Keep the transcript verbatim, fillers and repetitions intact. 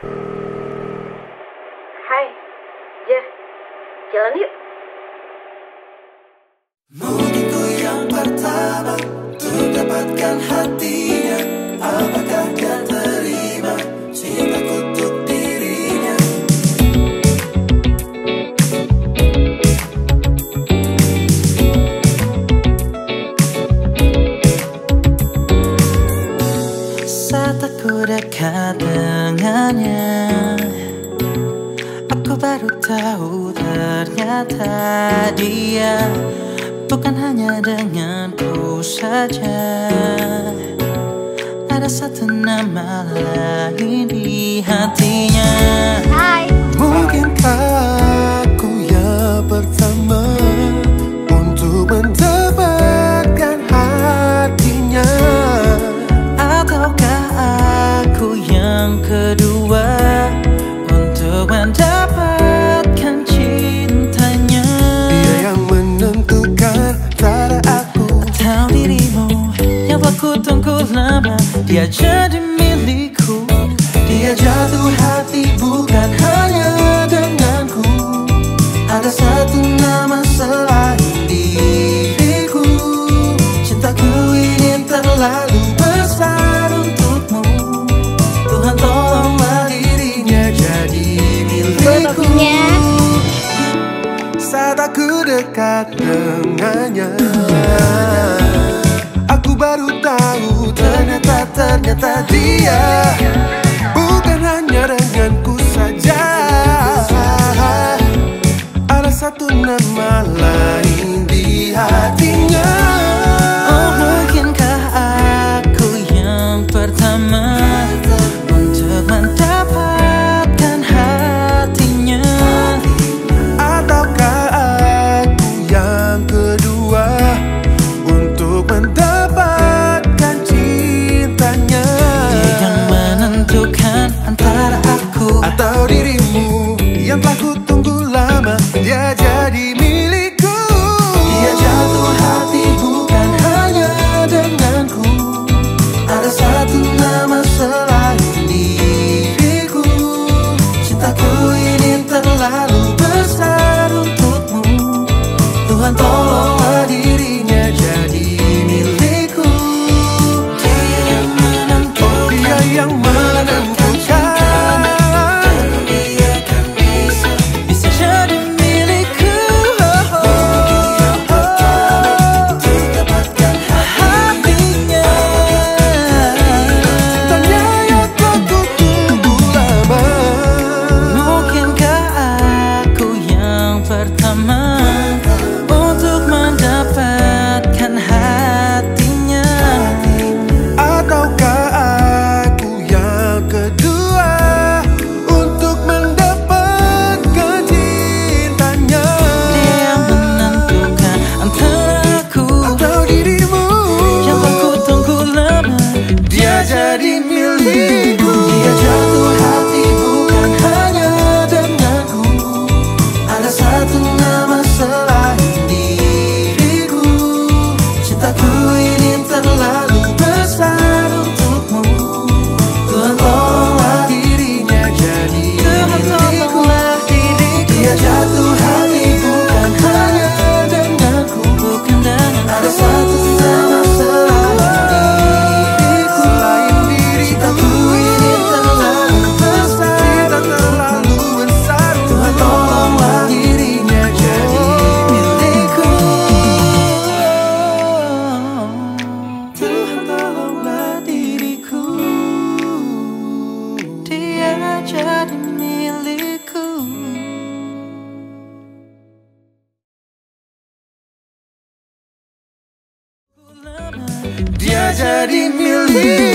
Hai, Jer, jalan yuk. Mungkin ku yang pertama untuk dapatkan hatinya. Apakah dia terima cintaku untuk dirinya? Saat aku dekat dengannya, aku baru tahu ternyata dia bukan hanya denganku saja. Ada satu nama lain di hatinya. Hai. Mungkinkah aku yang pertama untuk mendapatkan hatinya? Ataukah aku yang kedua untuk mendapatkan cintanya? Dia yang menentukan antara aku atau dirimu yang telah ku tunggu lama. Dia jadi milikku. Dia jatuh hati bukan hanya denganku. Ada satu nama selain diriku. Cintaku ini terlalu besar untukmu. Tuhan tolonglah dirinya jadi milikku. Saat aku dekat dengannya, aku baru tahu ternyata ternyata dia bukan hanya denganku saja. Ada satu nama lain di hatinya. Oh, mungkinkah aku yang pertama untuk mendapatkan hatinya? Ataukah aku yang kedua untuk mendapatkan cintanya? Dia yang menentukan antara aku atau dirimu yang telah ku tunggu lama. Dia jadi milikku. Dia jatuh hati bukan hanya denganku. Ada satu nama selain diriku. Cintaku ini terlalu besar untukmu. Tuhan tolonglah dirinya jadi milikku. Dia yang menentukan, Dia yang menentukan. bisa jadi milikku. Hatinya Tanya yang telah ku tunggu lama. mungkinkah aku yang pertama untuk mendapatkan hatinya? Ataukah aku yang kedua untuk mendapatkan cintanya? Dia yang menentukan antara aku Atau dirimu yang telah ku tunggu lama. dia jadi milikku. Dia jatuh hati bukan hanya denganku. Ada satu nama selain diriku. Cintaku ini terlalu besar untukmu. Tuhan tolonglah dirinya jadi Tuhan milikku. tolonglah diriku. Dia jatuh hati bukan hanya denganku. Bukan dengan Ada satu nama selain diriku. Cintaku ini terlalu besar, terlalu besar. Tuhan tolonglah dirinya jadi milikku. Tuhan tolonglah diriku. dia jadi milikku. Dia jadi milikku.